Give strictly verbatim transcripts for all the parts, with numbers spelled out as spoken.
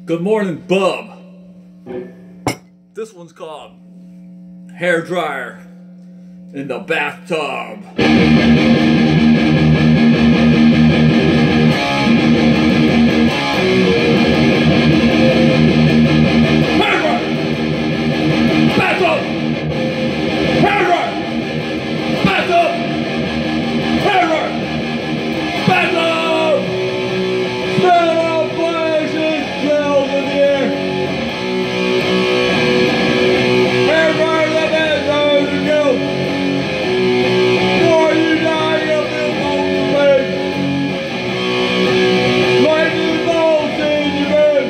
Good morning, bub. This one's called hair dryer in the bathtub. Hair dryer! Bathtub! Hair dryer! Bathtub! Hair dryer! Bathtub! Smell of flashes, smells in the air. Hair dryer, let that nose go. Before you die, you'll feel cold and red. Lightning bolts in your bed.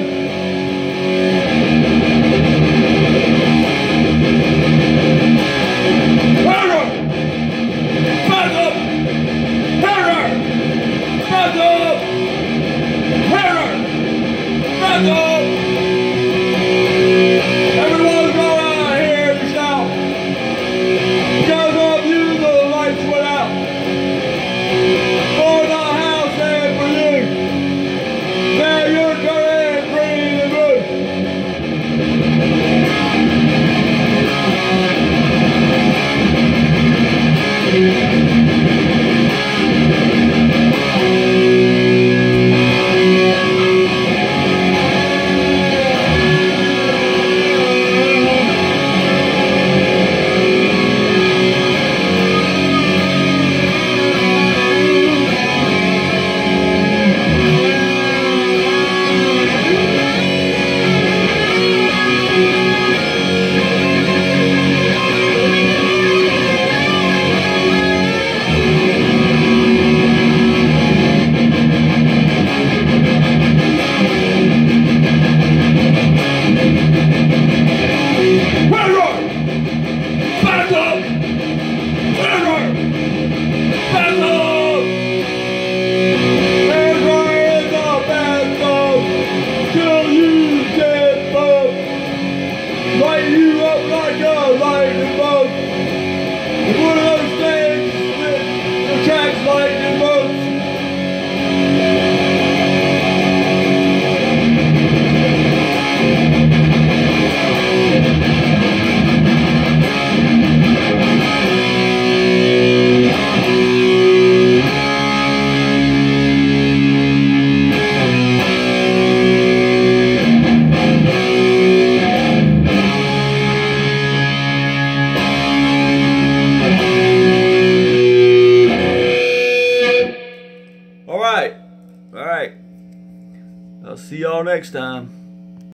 Hair dryer! Bathtub! Hair dryer! Bathtub! Hair dryer! Bathtub! Everyone go out here to shout. Because of you, the lights went out. For the house and for you. Now you're coming green and blue. Light you up like a lightning bolt. It's one of those things that attracts lightning bolts. All right, all right. I'll see y'all next time.